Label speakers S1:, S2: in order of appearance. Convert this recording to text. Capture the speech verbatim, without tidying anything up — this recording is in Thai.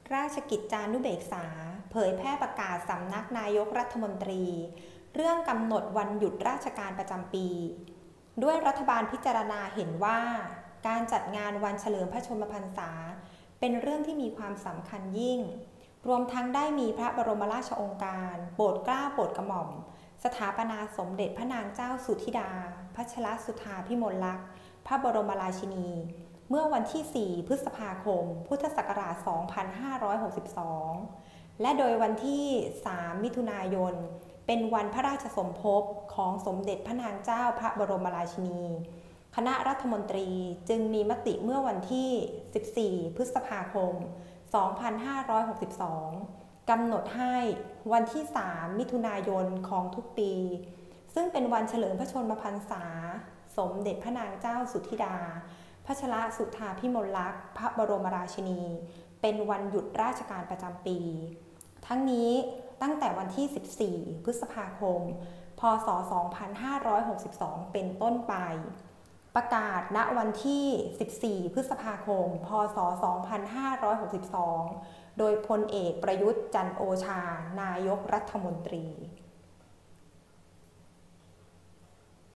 S1: ราชกิจจานุเบกษาเผยแพร่ประกาศสำนักนายกรัฐมนตรีเรื่องกำหนดวันหยุดราชการประจำปีด้วยรัฐบาลพิจารณาเห็นว่าการจัดงานวันเฉลิมพระชนมพรรษาเป็นเรื่องที่มีความสำคัญยิ่งรวมทั้งได้มีพระบรมราชโองการโปรดเกล้าโปรดกระหม่อมสถาปนาสมเด็จพระนางเจ้าสุธิดาพัชรสุธาพิมลลักษณ์พระบรมราชินีเมื่อวันที่ สี่ พฤษภาคม พุทธศักราช สองพันห้าร้อยหกสิบสอง และโดยวันที่ สาม มิถุนายน เป็นวันพระราชสมภพของสมเด็จพระนางเจ้าพระบรมราชินี คณะรัฐมนตรีจึงมีมติเมื่อวันที่ สิบสี่ พฤษภาคม สองพันห้าร้อยหกสิบสอง กำหนดให้วันที่ สาม มิถุนายนของทุกปี ซึ่งเป็นวันเฉลิมพระชนมพรรษาสมเด็จพระนางเจ้าสุธิดาพัชรสุธาพิมลลักษณ์พระบรมราชินีเป็นวันหยุดราชการประจำปี ทั้งนี้ตั้งแต่วันที่ สิบสี่ พฤษภาคม พ.ศ. สองพันห้าร้อยหกสิบสอง เป็นต้นไป ประกาศณวันที่ สิบสี่ พฤษภาคม พ.ศ. สองพันห้าร้อยหกสิบสอง โดยพลเอกประยุทธ์จันทร์โอชา นายกรัฐมนตรี